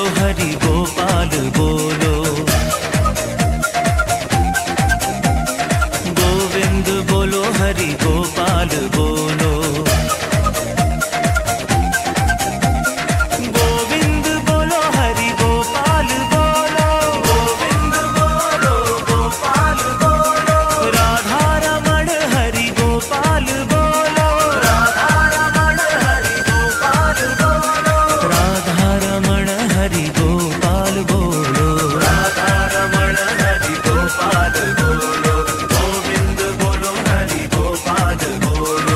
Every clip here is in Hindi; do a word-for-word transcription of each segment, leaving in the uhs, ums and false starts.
हरि गोपाल बोलो, गोविंद बोलो हरि गोपाल बोलो, गोविंद बोलो हरि गोपाल बोलो, गोविंद बोलो गोपाल बोलो, राधा रमण हरि गोपाल बोलो, राधा रमण हरि गोपाल बोलो, राधा रमण हरि गोपाल बोलो, राधा रमण हरि गोपाल बोलो, गोविंद बोलो हरि गोपाल बोलो।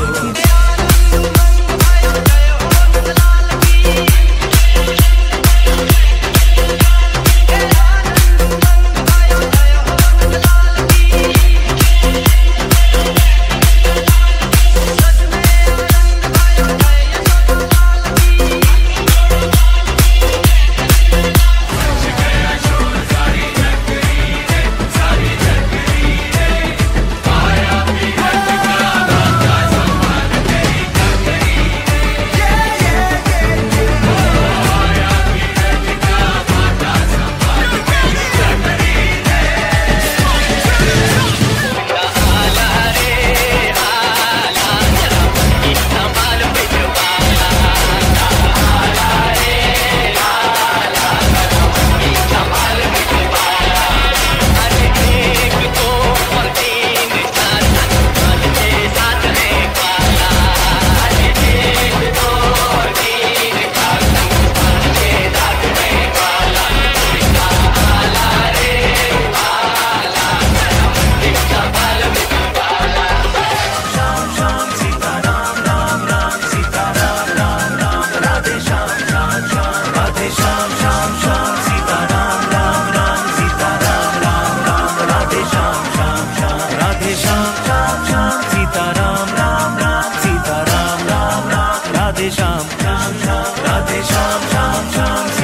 राधे श्याम श्याम राधे श्याम श्याम श्याम